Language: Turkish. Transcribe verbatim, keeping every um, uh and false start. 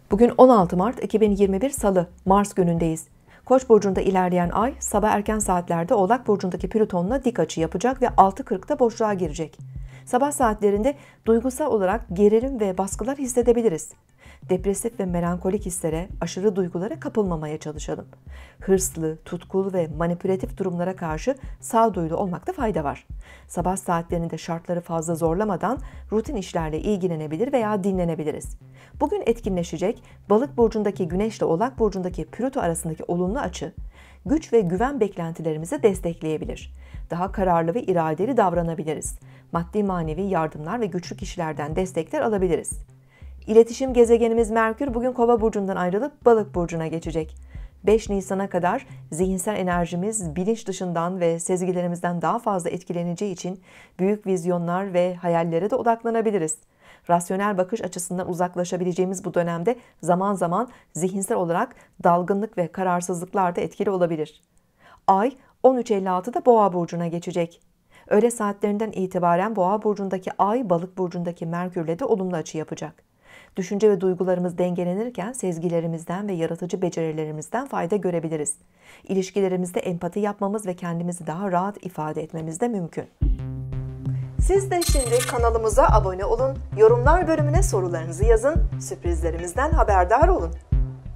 Bugün on altı Mart iki bin yirmi bir Salı, Mars günündeyiz. Koç burcunda ilerleyen ay sabah erken saatlerde Oğlak burcundaki Plüton'la dik açı yapacak ve altı kırkta boşluğa girecek. Sabah saatlerinde duygusal olarak gerilim ve baskılar hissedebiliriz. Depresif ve melankolik hislere, aşırı duygulara kapılmamaya çalışalım. Hırslı, tutkulu ve manipülatif durumlara karşı sağduyulu olmakta fayda var. Sabah saatlerinde şartları fazla zorlamadan rutin işlerle ilgilenebilir veya dinlenebiliriz. Bugün etkinleşecek Balık burcundaki Güneş ile Oğlak burcundaki Plüto arasındaki olumlu açı, güç ve güven beklentilerimizi destekleyebilir. Daha kararlı ve iradeli davranabiliriz. Maddi manevi yardımlar ve güçlü kişilerden destekler alabiliriz. İletişim gezegenimiz Merkür bugün Kova burcundan ayrılıp Balık burcuna geçecek. beş Nisan'a kadar zihinsel enerjimiz bilinç dışından ve sezgilerimizden daha fazla etkileneceği için büyük vizyonlar ve hayallere de odaklanabiliriz. Rasyonel bakış açısından uzaklaşabileceğimiz bu dönemde zaman zaman zihinsel olarak dalgınlık ve kararsızlıklar da etkili olabilir. Ay on üç elli altıda Boğa burcuna geçecek. Öğle saatlerinden itibaren Boğa burcundaki Ay, Balık burcundaki Merkürle de olumlu açı yapacak. Düşünce ve duygularımız dengelenirken sezgilerimizden ve yaratıcı becerilerimizden fayda görebiliriz. İlişkilerimizde empati yapmamız ve kendimizi daha rahat ifade etmemiz de mümkün. Siz de şimdi kanalımıza abone olun, yorumlar bölümüne sorularınızı yazın, sürprizlerimizden haberdar olun.